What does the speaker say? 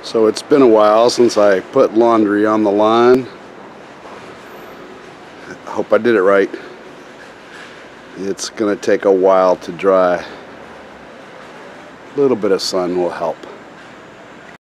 So it's been a while since I put laundry on the line. I hope I did it right. It's gonna take a while to dry. A little bit of sun will help.